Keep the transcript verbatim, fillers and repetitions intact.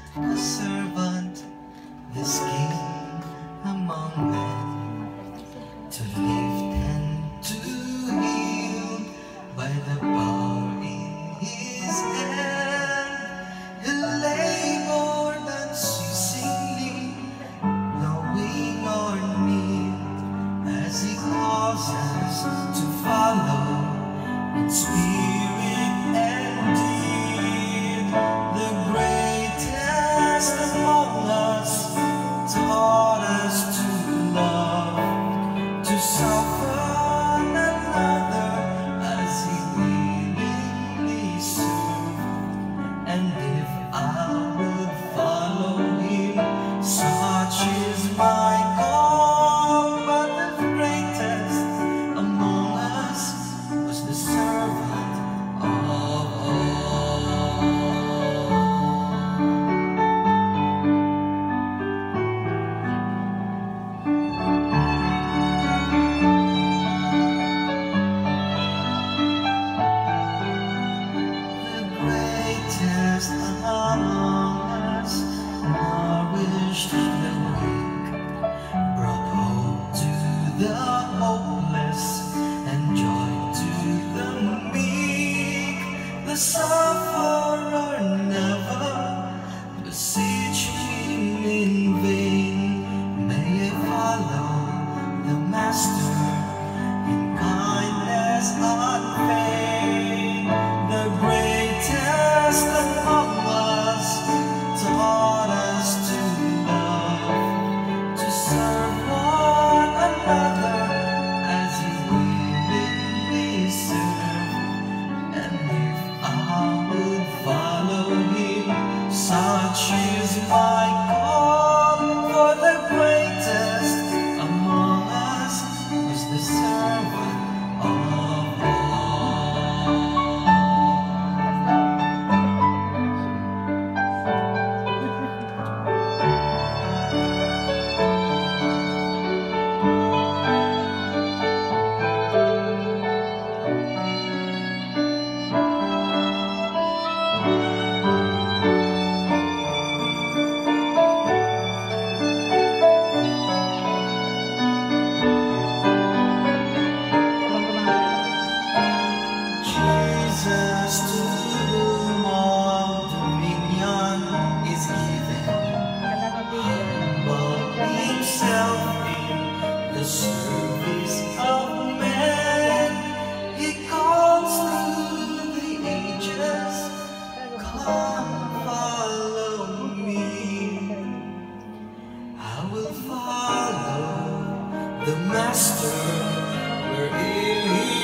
the servant, this king among men, to lift and to heal by the power in his hand. He labored unceasingly, knowing our need, as he calls us to follow in spirit and deed. The greatest among us taught us to love, to suffer another as he willingly served. And if I would follow him, such is my call. But the greatest among us was the servant of all. Greatest among us, nourished the weak, brought hope to the hopeless, and joy to the meek. The sufferer never beseeched him in vain. May I follow the Master in kindness unfeigned. The greatest among us taught us to love, to serve one another as he willingly served. And if I would follow him, such is my call. For the greatest among us was the servant of all. Jesus, to whom all dominion is given, humbled himself in the service of men. He calls through the ages, come follow me. I will follow the Master wherever he